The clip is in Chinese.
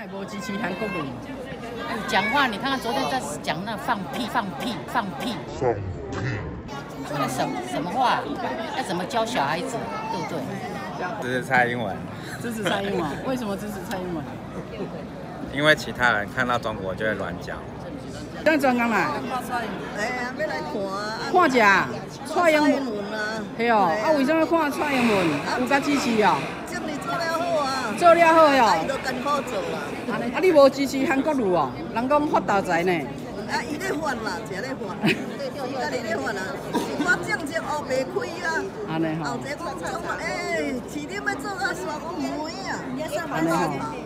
也无支持韩国语。 讲话，你看看昨天在讲那放屁。那什么话？要怎么教小孩子，对不对？ 支持蔡英文。 支持蔡英文？为什么支持蔡英文？ 因为其他人看到中国就会乱讲。 咱专工来。 哎呀，要来看啊！ 看者蔡英文啊， 系哦。啊，为什么看蔡英文？有甲支持哦？ 这你做了好啊！ 做了好啊， 哟。 伊都艰苦做啦。 啊，你无支持韩国语哦？人讲发大财呢。 啊，伊咧发啦，真咧发，伊家己咧发啦。我正正后袂开啊。 安尼吼。 后一个我创啊，市长要做啊，煞讲唔会啊。 安尼吼。